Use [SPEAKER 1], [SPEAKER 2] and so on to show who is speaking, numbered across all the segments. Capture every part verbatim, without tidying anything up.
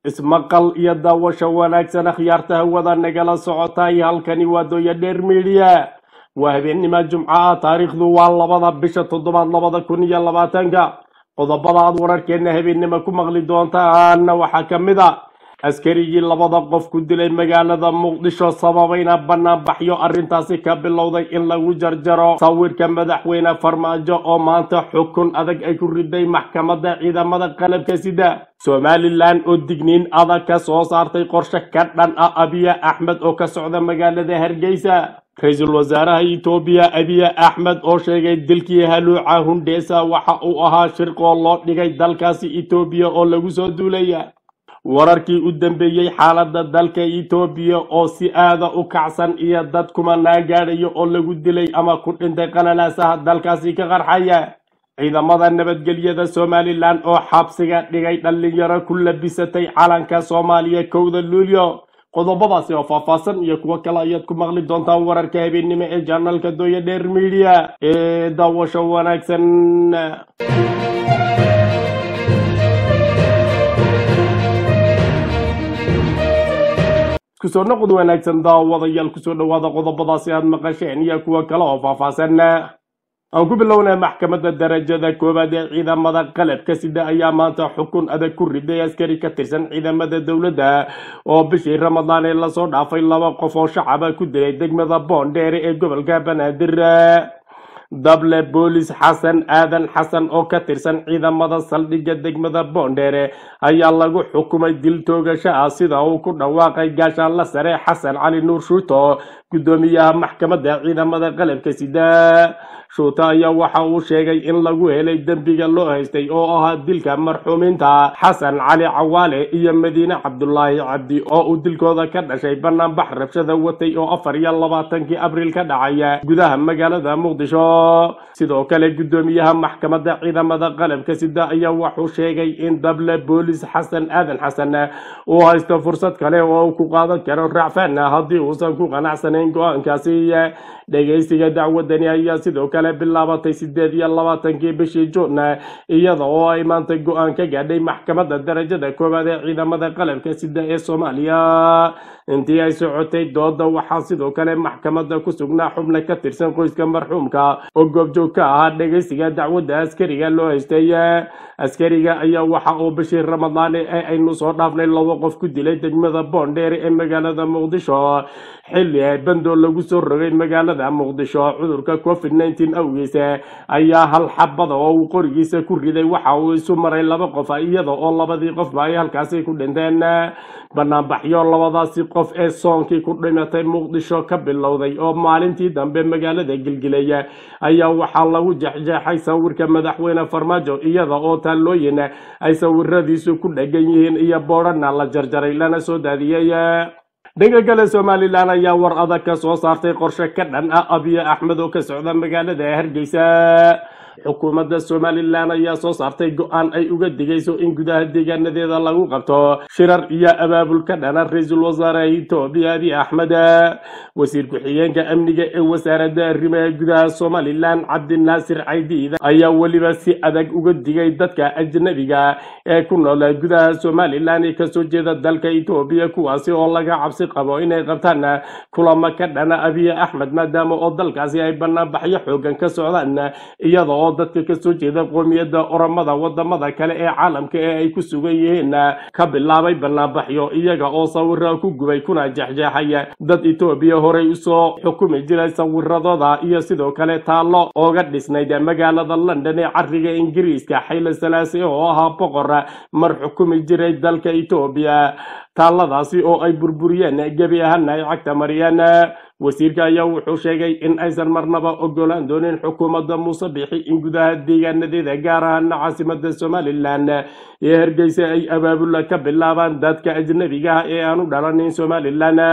[SPEAKER 1] ismaqal iyo daawasho wanaagsan akhyaarta hawada nagala socotay halkani waa Dooya Dheer Media waa habeenimo Jumco ah taariikhdu waa labada bisha toddobaad labada kun iyo labaatanka qodobada aad wararkeena habeenimo ku maqli doontaan waxaa kamid ah askarigii labada qof ku dilay magaalada Muqdisho sababayna banaanbaxyo arrintaasi ka bilowday in lagu jarjaro sawirka madaxweyne Farmaajo oo maanta xukun adag ay ku riday maxkamadda ciidamada qalabka sida Somaliland oo digniin adag ka soo saartay qorshe ka dhan ah Abiy Ahmed oo ka socda magaalada Hargeysa Ra'iisul Wasaaraha Itoobiya Abiy Ahmed oo sheegay dilkii haluuca Hundesa waxa uu ahaa shirqo loo dhigay dalkaasi Itoobiya oo lagu soo duulay wararkii u dambeeyay xaaladda dalka Itoobiya oo si aada u kacsan iyo dad kuma naagaadayo oo lagu dilay ama ku dhintay qalalaasaha dalkaasi ka qarxaya ciidamada nabadgelyada Somaliland oo xabsiga dhigay dhalinyaro ku labisatay calanka Soomaaliya kowda Luulyo qodobadaasi oo faahfaahsan iyo kuwa kale ayaad ku maqli doontaan wararka habeenimo ee channelka Dooya Dheer Media ee daawasho wanaagsan kusoo noqod wanaagsan daawadayaal kusoo dhawaada qodobadaasi aad maqasheen iyo kuwa kale oo faahfaahsan aan ku bilownaa maxkamadda darajada koowaad ee ciidamada qalabka sida ayaa maanta xukun adag ku riday askari ka tirsan ciidamada dawladda oo bishii Ramadaan ee la soo dhaafay laba qof oo shacab ku dilay degmada Boondheere ee gobolka Banaadir dable boolis xasan aadan xasan oo ka tirsan ciidamada saldhigga degmada Boondheere ayaa lagu xukumay dil toogasho ah sida uu ku dhawaaqay gaashaanle sare xasan cali nuur shuuto gudoomiyaha maxkamadda ciidamada qalabka sida shuuto ayaa waxa uu sheegay in lagu helay dambiga loo haystay oo ahaa dilka marxuuminta xasan cali cawaale iyo madiine cabdullaahi cabdi oo uu dilkooda ka dhashay banaanbax rabshada watay oo afar iyo labaatankii abriil ka dhacaya gudaha magaalada Muqdisho sidoo kale gudoomiyaha maxkamadda ciidamada qalabka sida ayaa wuxuu sheegay in dable boolis xasan aadan xasan uu haysto fursad kale oo uu ku qaadan karo racfaan haddii uusan ku qanacsanayn go'aankaasi dhageysiga dacwadani ayaa sidoo kale bilaabatay sideed iyo labaatankii bishii Juun iyada oo ay maanta go'aan ka gaadhay maxkamadda darajada koowaad ee ciidamada qalabka sida ee Soomaaliya intii ay socotay dooda waxaa sidoo kale maxkamadda ku sugnaa xubno ka tirsan qoyska marxuumka oo goobjoog ka ahaa dhageysiga dacwadda askariga loo haystay askariga ayaa waxa uu bishii Ramadaan ee aynu soo dhaafnay laba qof ku dilay degmada Boondheere ee magaalada Muqdisho xilli ay bando lagu soo rogay magaalada Muqdisho cudurka covid nineteen awgiis ayaa hal xabada oo uu qorigiisa ku riday waxa uu isu maray laba qof iyada oo labadii qof ay halkaasi ku dhinteen banaanbaxyo labadaasi qof ee soonkii ku dhimatay Muqdisho ka bilowday oo maalintii dambe magaalada Gilgilaya ayaa waxa lagu jaxjaxay sawirka madaxweyne Farmaajo iyada oo taalooyin ay sawiradiisu ku dhagan yihiin iyo boorana la jarjaray lana soo daadiyay dhanka kale Somaliland ayaa war adag ka soo saartay qorshe ka dhan ah Abiy Ahmed oo ka socda magaalada Hargeysa xukuumadda Somaliland ayaa soo saartay go'aan ay uga digayso in gudaha deegaanadeeda lagu qabto shirar iyo abaabul ka dhan ah Ra'iisul Wasaaraha Itoobiya Abiy Ahmed wasiir ku-xigeenka amniga ee wasaaradda arrimaha gudaha Somaliland Cabdi Naasir Caydiid ayaa waliba si adag uga digay dadka ajnabiga ee ku nool gudaha Somaliland ee ka soo jeeda dalka Itoobiya kuwaasi oo laga cabsi qabo inay qabtaan kulamo ka dhan ah Abiy Ahmed maadaama oo dalkaasi ay banaanbaxyo xoogan ka socdaan iyada oo dadka ka soo jeeda qoomiyadda Oromada wadamada kale ee caalamka ee ay ku sugan yihiin ka bilaabay banaanbaxyo iyaga oo sawirro ku gubay kuna jaxjaxaya dad Itoobiya horey u soo xukumi jiray sawiradooda iyo sidoo kale taalo ooga dhisnayd magaalada London ee cariga Ingiriiska Haile Selassie oo ahaa boqor mar xukumi jiray dalka Itoobiya taaladaasi oo ay burburiyeen gabi ahaan ay cagta mariyeen wasiirka ayaa wuxuu sheegay in aysan marnaba ogolaan doonin xukuumadda Muuse Bixi in gudaha deegaanadeeda gaar ahaan caasimadda Somaliland ee Hargeysa ay abaabul ka bilaabaan dadka ajnabiga ah ee aanu dhalanin Somaliland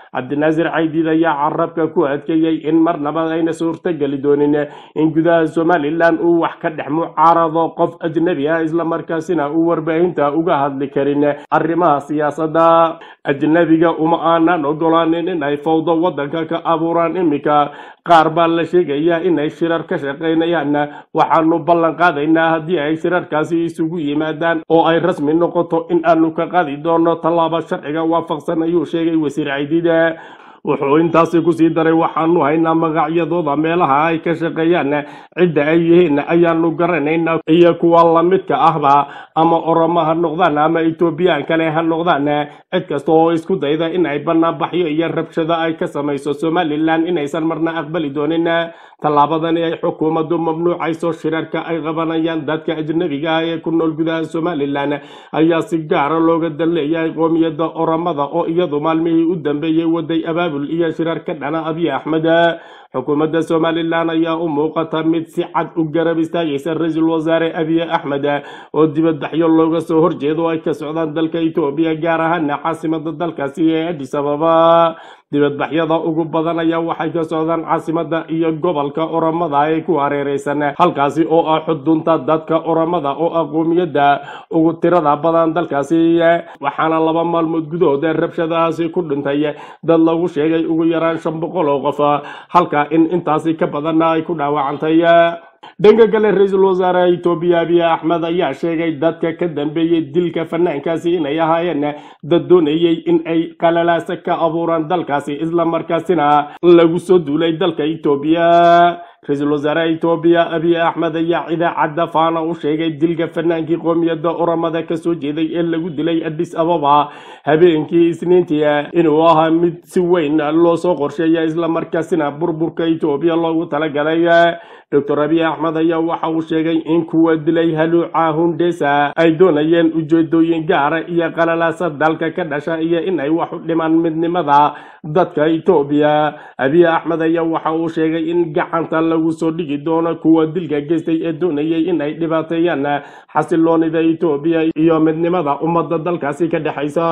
[SPEAKER 1] cabdinaasir caydiid ayaa carabka ku adkeeyey in marnaba ayna suurtageli doonin in gudaha somalilan uu wax ka dhex mucaarado qof ajnabi ah islamarkaasina uu warbaahinta uga hadli karin arrimaha siyaasadda ajnabiga uma aanan ogolaanin in ay fawdo waddanka ka abuuraan iminka qaar baa la sheegayaa inay shirar ka shaqaynayaan waxaanu ballan qaadaynaa haddii ay shirarkaasi isugu yimaadaan oo ay rasmi noqoto in aanu ka qaadi doono tallaabo sharciga waafaqsan ayuu sheegay wasiir caydiid wuxuu intaasi ku sii daray waxaanu haynaa magacyadooda meelaha ay ka shaqeeyaan cidda ay yihiin ayaanu garanaynaa iyo kuwa lamidka ahba ama oromo ha noqdaan ama etoobiyaan kale ha noqdaan cid kasta oo isku dayda in ay banaanbaxyo iyo rabshado ay ka samayso somalilan inaysan marna aqbali doonin tallaabadani ay xukuumaddu mamnuucayso shirarka ay qabanayaan dadka ajnabiga ah ee ku nool gudaha somalilan ayaa si gaara looga dan leeyahay qoomiyadda oromada oo iyadu maalmihii u dambeeyey waday abaabul iyo shirar ka dhana abiy axmed xukuumadda somalilan ayaa u muuqata mid si cad u garab istaagaysa ra-iisul wasaare abiy axmed oo dibadbaxyo looga soo horjeedo ay ka socdaan dalka etoobiya gaar ahaan caasimada dalkaasi ee addis ababa dibadbaxyada ugu badan ayaa waxay ka socdaan caasimada iyo gobolka oromada ee ku hareereysan halkaasi oo ah xudunta dadka oromada oo ah qoomiyadda ugu tirada badan dalkaasi waxaana laba maalmood gudahood rabshadahaasi ku dhintay dad lagu sheegay ugu yaraan shan boqol oo qof halka in intaasi ka badanna ay ku dhaawacantay dhanka kale ra-iisul wasaare etoobiya abiy axmed ayaa sheegay dadka ka dambeeyey dilka fanaankaasi inay ahaayeen dad doonayey in ay qalalaasa ka abuuraan dalkaasi islamarkaasina lagu soo duulay dalka etoobiya ra-iisul wasaare etoobiya abiy axmed ayaa idaacadda faana u sheegay dilka fanaankii qoomiyadda oromada kasoo jeeday ee lagu dilay addis ababa habeenkii isniintii inuu ahaa mid si weyn loo soo qorsheeya islamarkaasina burburka etoobiya loogu talagalay doctor abiy axmed ayaa waxa uu sheegay in kuwa dilay haluuca hundesa ay doonayeen ujeedooyin gaara iyo qalalaasa dalka ka dhasha iyo in ay wax u dhimaan midnimada dadka etoobiya abiy axmed ayaa waxa uu sheegay in gacanta lagu soo dhigi doono kuwa dilka geystay ee doonayay in ay dhibaateeyaan xasiloonida etoobiya iyo midnimada ummadda dalkaasi ka dhexaysa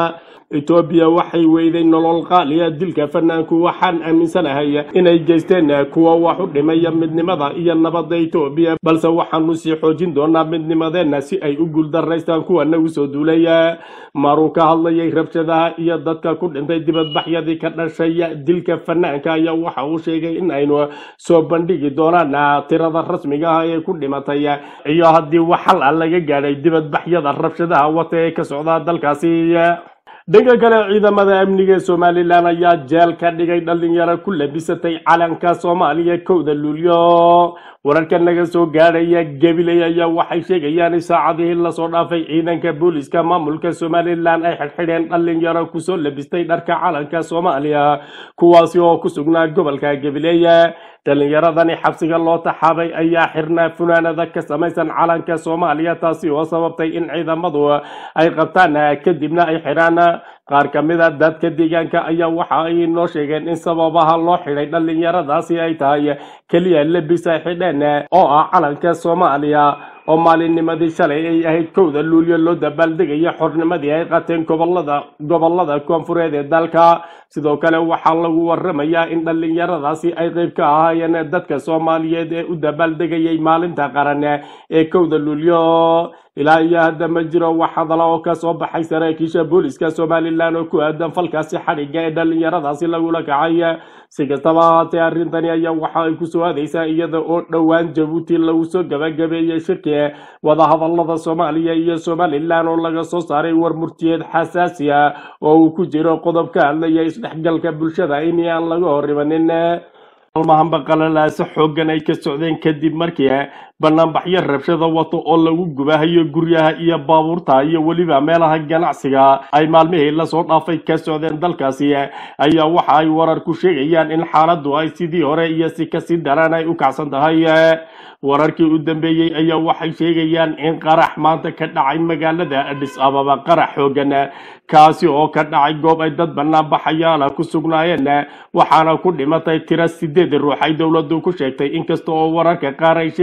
[SPEAKER 1] etoobiya waxay weyday nolol qaaliya dilka fanaanku waxaan aaminsanahay inay geysteen kuwa wax u dhimaya midnimada iyo nabadda etoobiya balse waxaanu sii xoojin doonaa midnimadeenna si ay u guuldaraystaan kuwa nagu soo duulaya maruu ka hadlayay rabshadaha iyo dadka ku dhintay dibadbaxyadii ka dhashay dilka fanaanka ayaa waxa uu sheegay in aynu soo bandhigi doonaan tirada rasmiga ah ee ku dhimatay iyo haddii wax xal ah laga gaadhay dibadbaxyada rabshadaha wata ee ka socda dalkaasi dhanka kale ciidamada amniga somalilan ayaa jeel ka dhigay dhalinyaro ku labisatay calanka soomaaliya kowda luulyo wararka naga soo gaadhaya gabiley ayaa waxay sheegayaan in saacadihii lasoo dhaafay ciidanka booliska maamulka somalilan ay xidhxidheen dhalinyaro kusoo labistay dharka calanka soomaaliya kuwaasi oo ku sugnaa gobolka gabiley dhalinyaradani xabsiga loo taxaabay ayaa xirnaa funaanada ka samaysan calanka soomaaliya taasi oo sababtay in ciidamadu ay qabtaan kadibna ay xidhaan qaar ka mid a dadka deegaanka ayaa waxa ay noo sheegeen in sababaha loo xidhay dhalinyaradaasi ay tahay keliya lebis ay xidheen oo ah calanka soomaaliya oo maalinnimadii shalay ay ahayd kowda luulyo loo dabaaldegaya xornimadii ay qateen gobolada gobolada koonfureed ee dalka sidoo kale waxaa lagu waramayaa in dhalinyaradaasi ay qayb ka ahaayeen dadka soomaaliyeed ee u dabaaldegayay maalinta qaran ee kowda luulyo ilaa iyo hadda ma jiro wax hadala oo ka soo baxay saraakiisha booliska somalilan oo ku aadan falkaasi xadhigga ee dhalinyaradaasi lagula kacay si kastaba haatee arrintani ayaa waxa ay ku soo aadaysaa iyada oo dhowaan jabuuti lagu soo gabagabeeyey shirki wadahadalada soomaaliya iyo somalilan oo laga soo saaray war murtiyeed xasaasi ah oo uu ku jiro qodob ka hadlaya isdhexgalka bulshada in aan laga horimanin almahanba qalalaasa xooggan ay ka socdeen kadib markii banaanbaxyo rabshada wato oo lagu gubahayo guryaha iyo baabuurta iyo weliba meelaha ganacsiga ay maalmihii lasoo dhaafay ka socdeen dalkaasi ayaa waxa ay warar ku sheegayaan in xaaladdu ay sidii hore iyo si kasii daran ay u kacsan tahay wararkii u dambeeyey ayaa waxay sheegayaan in qarax maanta ka dhacay magaalada addis ababa qarax xooggan kaasi oo ka dhacay goob ay dad banaanbaxayaala ku sugnaayeen waxaana ku dhimatay tiro sideed ruux ay dowladdu ku sheegtay inkasta oo wararka qaar ay sheegayaan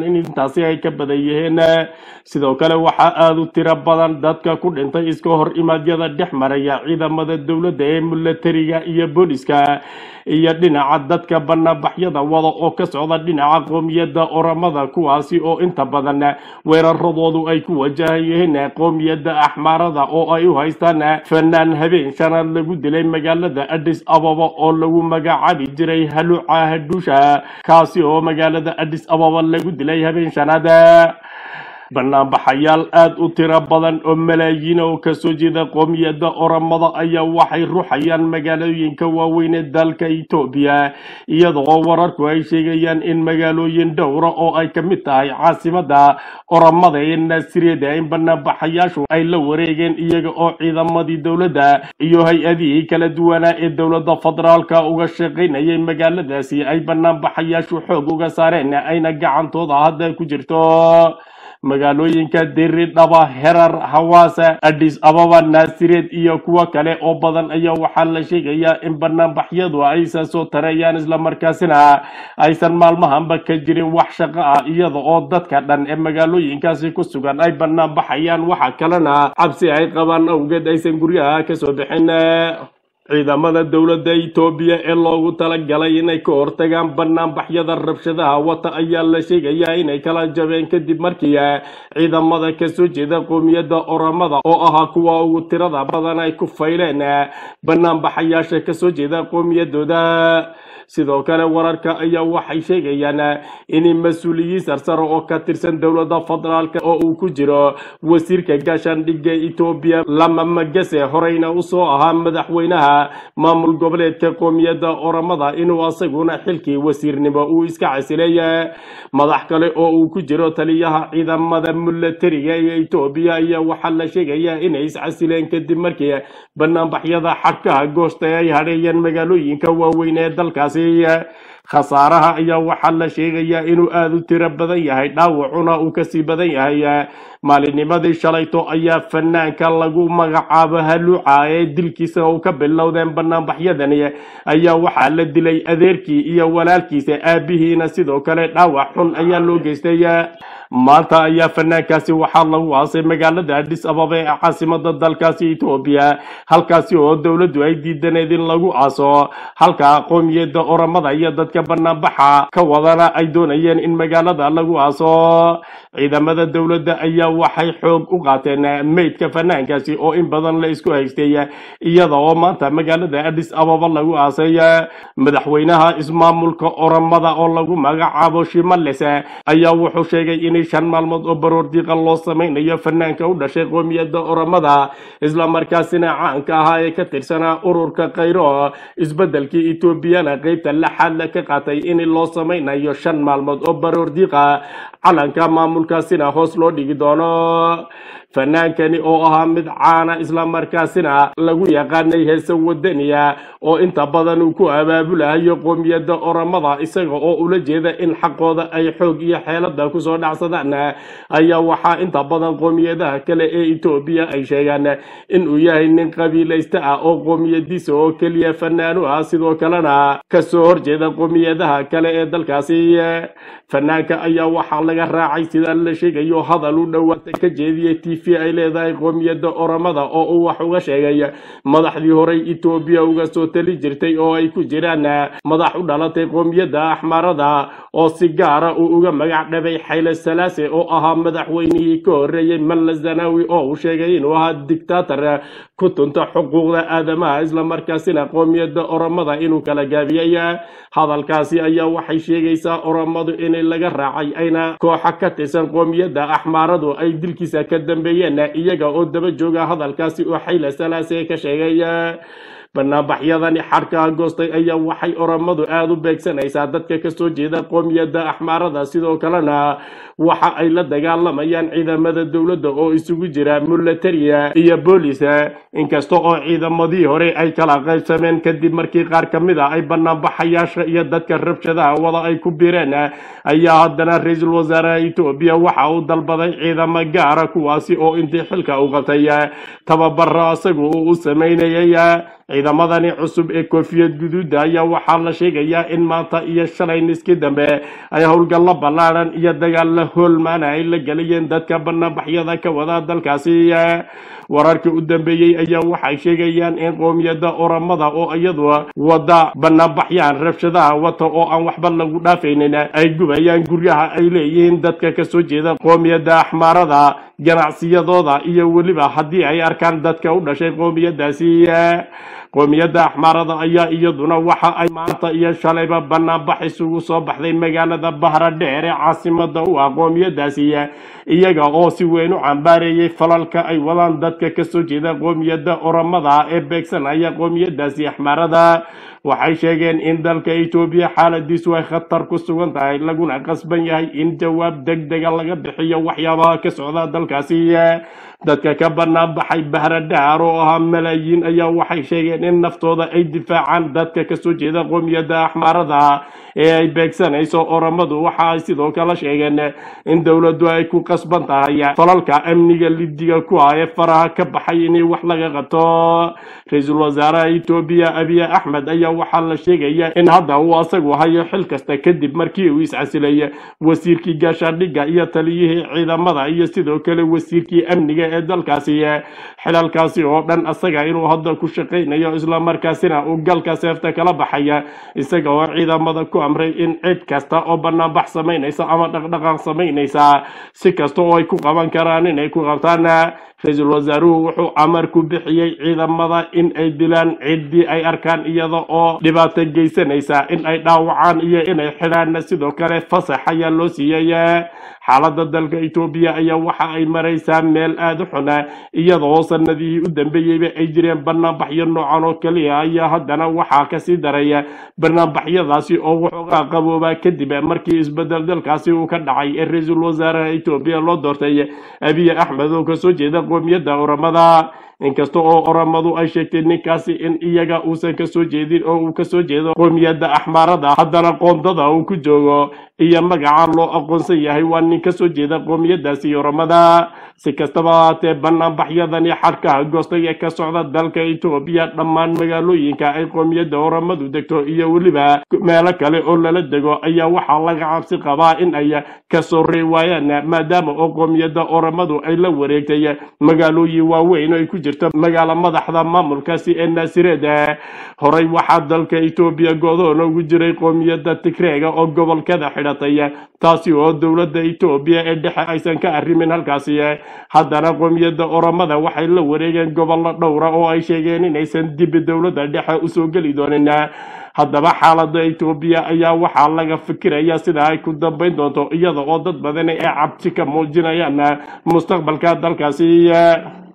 [SPEAKER 1] in intaasi ay ka badan yihiin sidoo kale waxaa aad u tiro badan dadka ku dhintay iska hor imaadyada dhex maraya ciidamada dowladda ee milatariga iyo booliska iyo dhinaca dadka banaanbaxyada wada oo ka socda dhinaca qoomiyadda oramada kuwaasi oo inta badan weeraradoodu ay ku wajahan yihiin qoomiyadda axmaarada oo ay u haystaan fanaan habeen shanaad lagu dilay magaalada Addis Ababa oo lagu magacaabi jiray haluuca hadusha kaasi oo magaalada Addis Ababa lagu dilay habeen shanaad banaanbaxayaal aad u tiro badan oo malaayiin oo ka soo jeeda qoomiyadda oramada ayaa waxay ruxayaan magaalooyinka waaweyn ee dalka Itoobiya iyadoo wararku ay sheegayaan in magaalooyin dhowr oo ay ka mid tahay caasimadda oramada ee Nasiriyada in banaanbaxayaashu ay la wareegeen iyaga oo ciidamadii dowladda iyo hay-adihii kala duwanaa ee dowladda federaalka uga shaqaynayay magaaladaasi ay banaanbaxayaashu xoog uga saareen ayna gacantooda hadda ku jirto magaalooyinka Diridhaba Herar Hawaasa Addis Ababa Nasireed iyo kuwa kale oo badan ayaa waxaa la sheegayaa in banaanbaxyadu ay soo tarayaan isla markaasina aysan maalmahanba ka jirin wax shaqo ah iyada oo dadka dhan ee magaalooyinkaasi ku sugan ay banaanbaxayaan waxa kalena cabsi ay qabaan awgeed aysan guryaha ka soo bixin ciidamada dowladda Itoobiya ee loogu talagalay inay ka hortagaan banaanbaxyada rabshadaha wata ayaa la sheegayaa inay kala jabeen kadib markii ciidamada ka soo jeeda qoomiyadda oramada oo ahaa kuwa ugu tirada badan ay ku fayleen banaanbaxayaasha ka soo jeeda qoomiyadooda sidoo kale wararka ayaa waxay sheegayaan in mas'uuliyiin sarsare oo ka tirsan dowladda federaalka oo uu ku jiro wasiirka gaashaandhigga Itoobiya Lama Magase horeyna u soo ahaa madaxweynaha maamul goboleedka qoomiyadda oramada inuu asaguna xilkii wasiirnimo uu iska casilayay madax kale oo uu ku jiro taliyaha ciidamada milatariga ee Itoobiya ayaa waxaa la sheegayaa inay is casileen kadib markii banaanbaxyada xadkaha goosta ay hareeyeen magaalooyinka waaweyn ee dalkaasi khasaaraha ayaa waxaa la sheegayaa inuu aad u tiro badan yahay dhaawacuna uu ka sii badan yahay maalinimadii shalayto ayaa fanaanka lagu magacaabo haluuca ee dilkiisa uu ka bilowdeen banaanbaxyadani ayaa waxaa la dilay adeerkii iyo walaalkiisa aabihiina sidoo kale dhaawac xun ayaa loo geystay maanta ayaa fanaankaasi waxaa lagu aasay magaalada Addis Ababa ee caasimadda dalkaasi Itoobiya halkaasi oo dowladdu ay diidaneed in lagu aaso halka qoomiyadda oramada iyo dadka banaanbaxa ka wadana ay doonayeen in magaalada lagu aaso ciidamada dowladda ayaa waxay xoog u qaateen meydka fanaankaasi oo in badan la isku haystay iyada oo maanta magaalada Addis Ababa lagu aasay madaxweynaha ismaamulka oramada oo lagu magacaabo Shimallis ayaa wuxuu sheegay in shan maalmood oo baroor diiqa loo samaynayo fanaanka u dhashay qoomiyadda oramada isla markaasina caanka ahaa ee ka tirsanaa ururka Khayro isbedelkii Itoobiyana qaybta laxaad ka qaatay in loo samaynayo shan maalmood oo baroor diiqa calanka maamulkaasina hoos loo dhigi doono fanaankani oo ahaa mid caana isla markaasina lagu yaqaanay heesa wadaniya oo inta badan uu ku abaabulayo qoomiyadda oramada isaga oo ula jeeda in xaqooda ay xoog iyo xeelada ku soo dhacsadaan ayaa waxaa inta badan qoomiyadaha kale ee Itoobiya ay sheegaan in uu yahay nin qabiilaysta ah oo qoomiyadiisa oo kaliya fanaanu ah sidoo kalena ka soo horjeeda qoomiyadaha kale ee dalkaasi fanaanka ayaa waxaa laga raacay sida la sheegayo hadal u dhawaatay ka jeediyay T V ay leedahay qoomiyadda oramada oo uu wax uga sheegay madaxdii hore Itoobiya uga soo tali jirtay oo ay ku jiraan madax u dhalatay qoomiyadda axmaarada oo si gaar ah uga magac dhabay Haile Selassie oo ahaa madaxweynihii ka horeeyay Malla Zenawi oo uu sheegay inuu ahaa dictator ku tunta xuquuqda aadamaha isla markaasina qoomiyadda oramada inuu kala gaabiyay hadalkaasi ayaa waxay sheegaysaa oramadu in laga raacay ayna kooxa ka tirsan qoomiyadda axmaaradu ay dilkiisa ka dambeeyeen iyaga oo daba jooga hadalkaasi oo Haile Selassie ka sheegay banaanbaxyadani xadka goostay ayaa waxay oramadu aad u beegsanaysaa dadka ka soo jeeda qoomiyadda axmaarada sidoo kalena waxa ay la dagaalamayaan ciidamada dowladda oo isugu jira militariga iyo booliska inkasta oo ciidamadii hore ay kala qaybsameen kadib markii qaar ka mid ah ay banaanbaxayaasha iyo dadka rabshadaha wada ay ku biireen ayaa haddana ra'iisul wasaaraha Itoobiya waxa uu dalbaday ciidamo gaar ah kuwaasi oo intii xilka u qabtay tababaro asagu uu sameynayay ciidamadani cusub ee koofiyad guduuda ayaa waxaa la sheegayaa in maanta iyo shalay niskii dambe ay howlgallo ballaaran iyo dagaal la hoolmaana ay la gelayeen dadka banaanbaxyada ka wada dalkaasi wararkii u dambeeyey ayaa waxay sheegayaan in qoomiyadda oramada oo iyadu wada banaanbaxyaan rabshadaha wata oo aan waxba lagu dhaafaynin ay gubayaan guryaha ay leeyihiin dadka ka soo jeeda qoomiyadda axmaarada ganacsiyadooda iyo weliba haddii ay arkaan dadka u dhashay qoomiyadaasi qoomiyadda axmaarada ayaa iyaduna waxa ay maanta iyo shalayba banaanbax isugu soo baxday magaalada bahradheer ee caasimada u ah qoomiyadaasi iyaga oo si weyn u cambaareeyay falalka ay wadaan dadka ka soo jeeda qoomiyadda oramada ee beegsanaya qoomiyadaasi axmaarada waxay sheegeen in dalka Itoobiya xaaladiisu ay khatar ku sugan tahay laguna qasban yahay in jawaab degdeg ah laga bixiyo waxyaabaha ka socda dalkaasi dadka ka banaanbaxay bahradheer oo ah malaayiin ayaa waxay sheegeen in naftooda ay difaacaan dadka ka soo jeeda qoomiyadda axmaarada ee ay beegsanayso oramadu waxa ay sidoo kale sheegeen in dowladdu ay ku qasban tahay falalka amniga lidiga ku ah ee faraha ka baxay in wax laga qabto ra'iisul wasaaraha Itoobiya Abiy Ahmed ayaa waxaa la sheegayaa in hadda uu asagu hayo xil kasta kadib markii uu iscasilay wasiirkii gaashaandhigga iyo taliyihii ciidamada iyo sidoo kale wasiirkii amniga ee dalkaasi xilalkaasi oo dhan asaga inuu hadda ku shaqeynayo isla markaasina uu galka seefta kala baxaya isaga oo ciidamada ku amray in cid kasta oo banaanbax samaynaysa ama dhaqdhaqaaq samaynaysa si kasta oo ay ku qaban karaan inay ku qabtaan ra'iisul wasaaruhu wuxuu amar ku bixiyay ciidamada in ay dilaan ciddii ay arkaan iyada oo dhibaato geysanaysa in ay dhaawacaan iyo inay xidhaan sidoo kale fasax ayaa loo siiyay xaaladda dalka Itoobiya ayaa waxa ay maraysaa meel aad u xun iyadoo sanadihii u dambeeyay ay jireen banaanbaxyo noocan oo kaliya ayaa haddana waxaa ka sii daraya banaanbaxyadaasi oo wuxuu qabooba kadib markii isbedel dalkaasi uu ka dhacay ee ra'iisul wasaaraha Itoobiya loo doortay Abiy Ahmed oo ka soo jeeda qoomiyadda oramada inkasta oo oramadu ay sheegtay ninkaasi in iyaga uusan ka soo jeedin oo uu ka soo jeedo qoomiyadda axmaarada haddana qoondada uu ku joogo iyo magaca loo aqoonsan yahay waa nin ka soo jeeda qoomiyadaasi oramada si kastaba haatee banaanbaxyadani xadhkaha goostay ee ka socda dalka Itoobiya dhammaan magaalooyinka ay qoomiyadda oramadu degto iyo weliba meelo kale oo lala dego ayaa waxaa laga cabsi qabaa in ay ka soo reewayaan maadaama oo qoomiyadda oramadu ay la wareegtay magaalooyin waaweyn oo ay ku jirto magaala madaxda maamulkaasi ee Naasireed horay waxaa dalka Itoobiya go'doon ugu jiray qoomiyadda Tigreega oo gobolkada xidhatay taasi oo dowladda Itoobiya ee dhexe aysan ka arrimin halkaasi haddana qoomiyadda oramada waxay la wareegeen gobollo dhowr ah oo ay sheegeen inaysan dib dowladda dhexe u soo gali doonin haddaba xaaladda Itoobiya ayaa waxaa laga fikirayaa sida ay ku dambeyn doonto iyada oo dad badan ay cabsi ka muujinayaan mustaqbalka dalkaasi